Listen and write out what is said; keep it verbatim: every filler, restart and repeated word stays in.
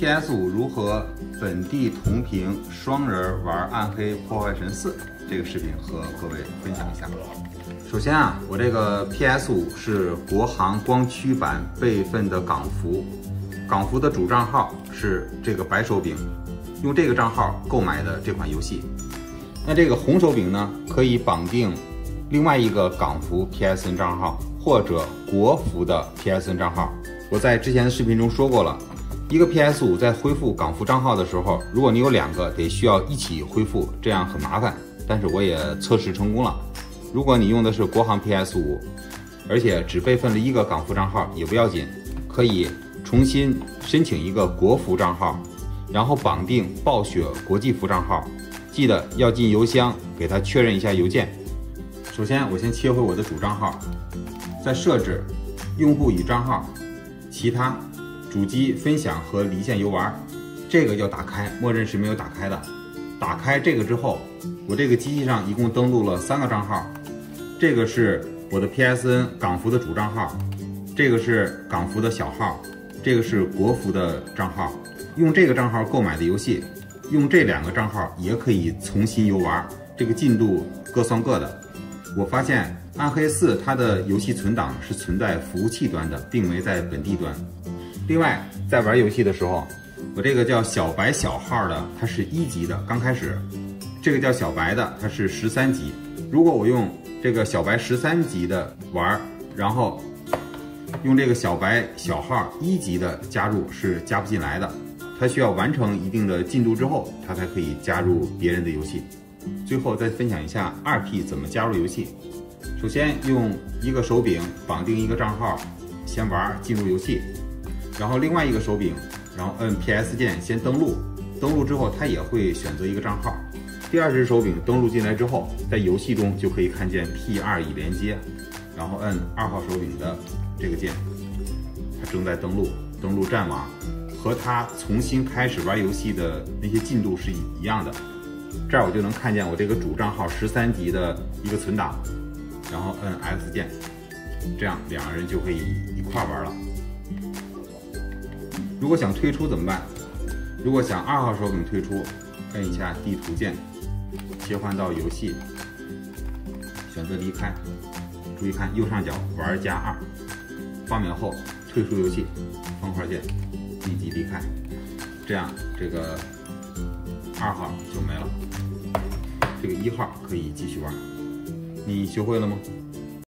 P S 五 如何本地同屏双人玩暗黑破坏神四这个视频和各位分享一下。首先啊，我这个 P S 五 是国行光驱版备份的港服，港服的主账号是这个白手柄，用这个账号购买的这款游戏。那这个红手柄呢，可以绑定另外一个港服 P S N 账号或者国服的 P S N 账号。我在之前的视频中说过了，一个 P S 五 在恢复港服账号的时候，如果你有两个，得需要一起恢复，这样很麻烦。但是我也测试成功了。如果你用的是国行 P S 五，而且只备份了一个港服账号也不要紧，可以重新申请一个国服账号，然后绑定暴雪国际服账号，记得要进邮箱给它确认一下邮件。首先我先切回我的主账号，在设置用户与账号，其他主机分享和离线游玩，这个要打开，默认是没有打开的。打开这个之后，我这个机器上一共登录了三个账号，这个是我的 P S N 港服的主账号，这个是港服的小号，这个是国服的账号。用这个账号购买的游戏，用这两个账号也可以重新游玩，这个进度各算各的。我发现暗黑四它的游戏存档是存在服务器端的，并没在本地端。另外，在玩游戏的时候，我这个叫小白小号的，它是一级的，刚开始；这个叫小白的，它是十三级。如果我用这个小白十三级的玩，然后用这个小白小号一级的加入，是加不进来的。它需要完成一定的进度之后，它才可以加入别人的游戏。最后再分享一下二 P 怎么加入游戏。首先用一个手柄绑定一个账号，先玩进入游戏，然后另外一个手柄，然后摁 P S 键先登录，登录之后它也会选择一个账号。第二只手柄登录进来之后，在游戏中就可以看见 P 二 已连接，然后摁二号手柄的这个键，它正在登录，登录战网，和它重新开始玩游戏的那些进度是一样的。这儿我就能看见我这个主账号十三级的一个存档，然后摁 X 键，这样两个人就可以一块玩了。如果想退出怎么办？如果想二号手柄退出，摁一下地图键，切换到游戏，选择离开。注意看右上角玩家二，画面后退出游戏，方块键立即离开，这样这个二号就没了，这个一号可以继续玩。你学会了吗？